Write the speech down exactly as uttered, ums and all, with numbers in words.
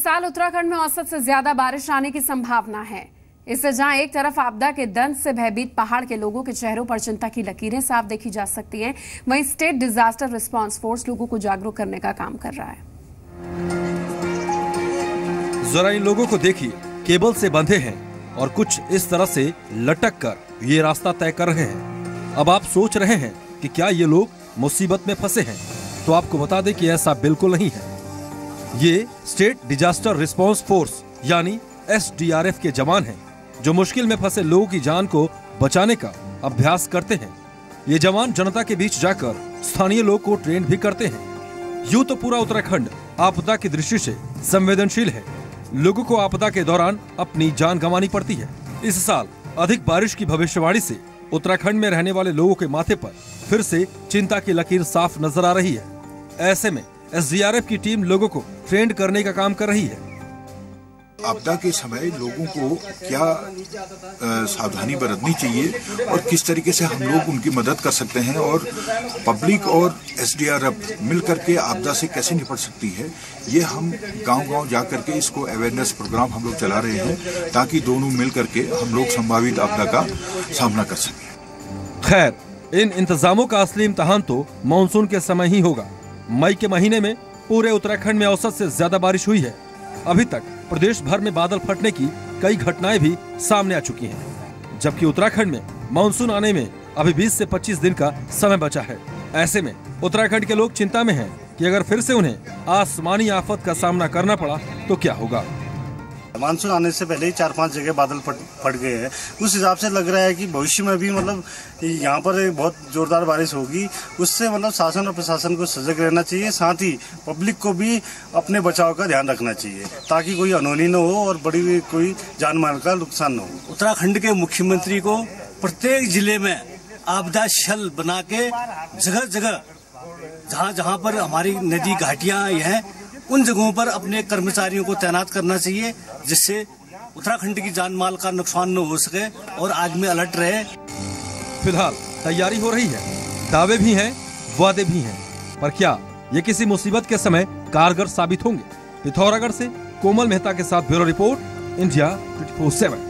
साल उत्तराखंड में औसत से ज्यादा बारिश आने की संभावना है। इससे जहां एक तरफ आपदा के दंश से भयभीत पहाड़ के लोगों के चेहरों पर चिंता की लकीरें साफ देखी जा सकती हैं, वहीं स्टेट डिजास्टर रिस्पांस फोर्स लोगों को जागरूक करने का काम कर रहा है। जरा इन लोगों को देखिए, केबल से बंधे हैं और कुछ इस तरह से लटक कर ये रास्ता तय कर रहे हैं। अब आप सोच रहे हैं कि क्या ये लोग मुसीबत में फंसे हैं, तो आपको बता दें कि ऐसा बिल्कुल नहीं है। ये स्टेट डिजास्टर रिस्पांस फोर्स यानी एस डी आर एफ के जवान हैं, जो मुश्किल में फंसे लोगों की जान को बचाने का अभ्यास करते हैं। ये जवान जनता के बीच जाकर स्थानीय लोग को ट्रेन भी करते हैं। यूं तो पूरा उत्तराखंड आपदा की दृष्टि से संवेदनशील है। लोगों को आपदा के दौरान अपनी जान गंवानी पड़ती है। इस साल अधिक बारिश की भविष्यवाणी से उत्तराखंड में रहने वाले लोगों के माथे पर फिर से चिंता की लकीर साफ नजर आ रही है। ऐसे में एस डी आर एफ की टीम लोगों को ट्रेंड करने का काम कर रही है। आपदा के समय लोगों को क्या आ, सावधानी बरतनी चाहिए और किस तरीके से हम लोग उनकी मदद कर सकते हैं, और पब्लिक और एस डी आर एफ मिलकर के आपदा से कैसे निपट सकती है, ये हम गांव-गांव जा करके इसको अवेयरनेस प्रोग्राम हम लोग चला रहे हैं, ताकि दोनों मिल करके हम लोग संभावित आपदा का सामना कर सकें। खैर, इन इंतजामों का असली इम्तिहान तो मानसून के समय ही होगा। मई के महीने में पूरे उत्तराखंड में औसत से ज्यादा बारिश हुई है। अभी तक प्रदेश भर में बादल फटने की कई घटनाएं भी सामने आ चुकी हैं, जबकि उत्तराखंड में मानसून आने में अभी बीस से पच्चीस दिन का समय बचा है। ऐसे में उत्तराखंड के लोग चिंता में हैं कि अगर फिर से उन्हें आसमानी आफत का सामना करना पड़ा तो क्या होगा। मानसून आने से पहले ही चार पांच जगह बादल फट फट गए हैं। उस हिसाब से लग रहा है कि भविष्य में भी मतलब यहाँ पर बहुत जोरदार बारिश होगी। उससे मतलब शासन और प्रशासन को सजग रहना चाहिए, साथ ही पब्लिक को भी अपने बचाव का ध्यान रखना चाहिए, ताकि कोई अनहोनी न हो और बड़ी कोई जान माल का नुकसान न हो। उत्तराखंड के मुख्यमंत्री को प्रत्येक जिले में आपदा शल बना के जगह जगह जहाँ जहाँ पर हमारी नदी घाटियाँ हैं, उन जगहों पर अपने कर्मचारियों को तैनात करना चाहिए, जिससे उत्तराखंड की जान माल का नुकसान न हो सके और आदमी अलर्ट रहे। फिलहाल तैयारी हो रही है, दावे भी हैं, वादे भी हैं, पर क्या ये किसी मुसीबत के समय कारगर साबित होंगे? पिथौरागढ़ से कोमल मेहता के साथ bureau report, India twenty four seven.